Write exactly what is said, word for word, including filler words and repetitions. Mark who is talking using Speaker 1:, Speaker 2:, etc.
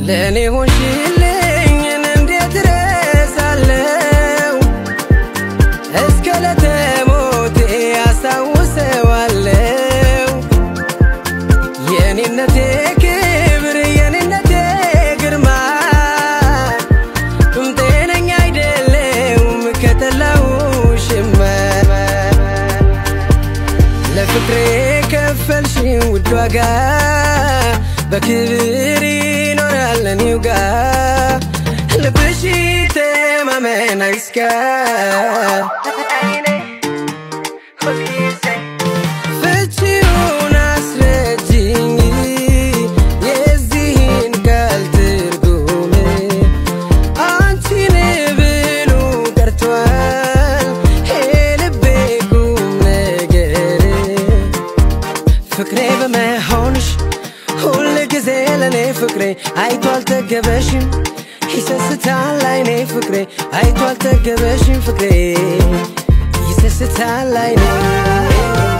Speaker 1: لاني هونشيلين انديت رسالو اسكالت موتي اساوسوالو يانينتي كبر يانينتي ግርማ ጤነኛ አይደለም ከተላውሽማ ለፍቅሬ ከፈልሽኝ ውድ ዋጋ በክብር ይኖራል እኔው ጋር ልብሽ ተማመን አይስካ ፍቺውን አስረጅኝ የዚህን ቃል ትርጉም አንቺን ብሎ ቀርቷል የልቤ ቁም ነገር ፍቅሬ በመሆንሽ ሁል ጊዜ ለኔ ፍቅሬ አይቶ አልጠገበሽም ይሰስታል አይኔ ፍቅሬ አይቶ አልጠገበሽም ፍቅሬ ይሰስታል አይኔ